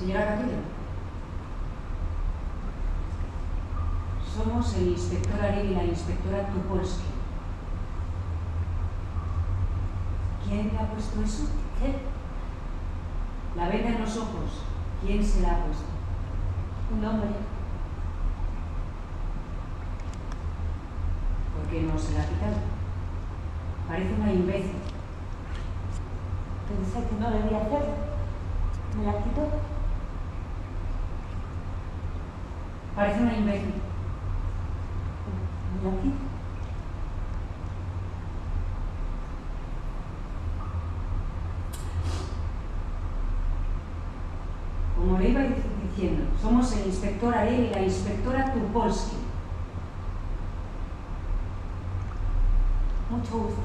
Señora Capilla, somos el inspector Ariel y la inspectora Tupolsky. ¿Quién le ha puesto eso? ¿Qué? La venda en los ojos, ¿quién se la ha puesto? Un hombre. ¿Por qué no se la ha quitado? Parece una imbécil. Pensé que no debía hacerlo. ¿Me la quitó? Parece una imbécil. ¿Me la quito? Como le iba diciendo, somos el inspector Ariel y la inspectora Tupolsky. Mucho gusto.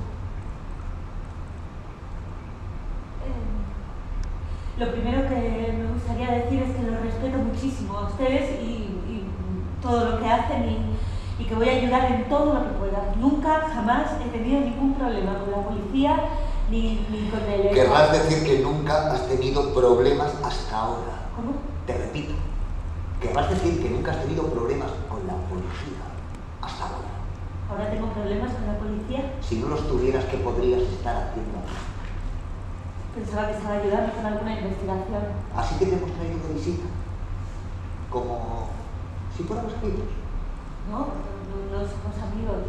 Lo primero que me gustaría decir es que los respeto muchísimo a ustedes y todo lo que hacen y que voy a ayudar en todo lo que pueda. Nunca, jamás he tenido ningún problema con la policía ni con el... Querrás decir que nunca has tenido problemas hasta ahora. ¿Cómo? Te repito, querrás decir que nunca has tenido problemas con la policía hasta ahora. ¿Ahora tengo problemas con la policía? Si no los tuvieras, ¿qué podrías estar haciendo aquí? Pensaba que estaba ayudando con alguna investigación. Así que te hemos traído de visita, como si fuéramos amigos. No, no somos amigos.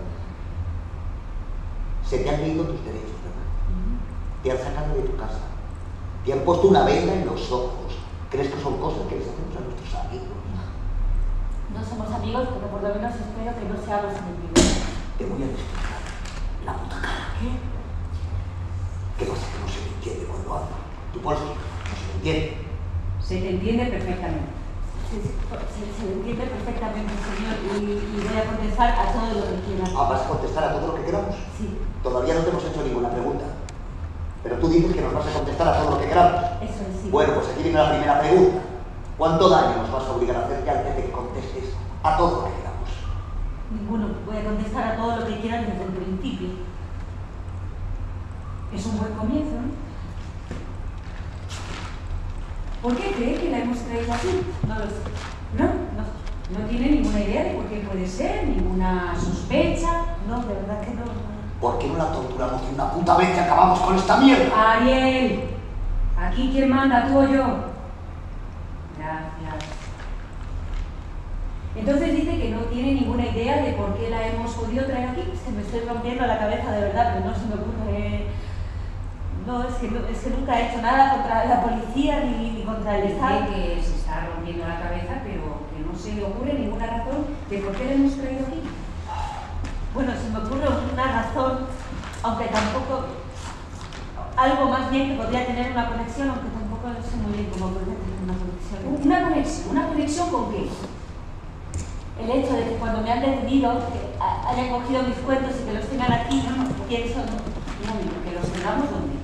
Se te han leído tus derechos, ¿verdad? Te han sacado de tu casa, te han puesto una venda en los ojos. ¿Crees que son cosas que les hacemos a nuestros amigos? No somos amigos, pero por lo menos espero que no seamos enemigos. Te voy a despejar la puta cara. ¿Qué? ¿Qué pasa que no se me entiende cuando hablo? Tupolsky, no se me entiende. Se te entiende perfectamente. Se entiende perfectamente, señor, y voy a contestar a todo lo que quiera. Ah, ¿vas a contestar a todo lo que queramos? Sí. Todavía no te hemos hecho ninguna pregunta. Pero tú dices que nos vas a contestar a todo lo que queramos. Eso es, sí. Bueno, pues aquí viene la primera pregunta. ¿Cuánto daño nos vas a obligar a hacer que antes de que contestes a todo lo que queramos? Ninguno. Voy a contestar a todo lo que quieran desde el principio. Es un buen comienzo, ¿no? ¿Por qué cree que la hemos traído aquí? No lo sé. ¿No? No tiene ninguna idea de por qué puede ser, ninguna sospecha. No, de verdad que no. ¿Por qué no la torturamos de una puta vez que acabamos con esta mierda? Ariel, ¿aquí quién manda, tú o yo? Gracias. Entonces dice que no tiene ninguna idea de por qué la hemos podido traer aquí. Se me estoy rompiendo la cabeza de verdad, pero no se me ocurre. No, es que nunca he hecho nada contra la policía ni contra el Estado. Dice que se está rompiendo la cabeza, pero que no se le ocurre ninguna razón de por qué la hemos traído aquí. Bueno, se me ocurre una razón, aunque tampoco. Algo más bien que podría tener una conexión, aunque tampoco sé muy bien cómo podría tener una conexión. ¿Una conexión con qué? El hecho de que cuando me han detenido, que hayan cogido mis cuentos y que los tengan aquí, pienso. Un momento, que los tengamos donde.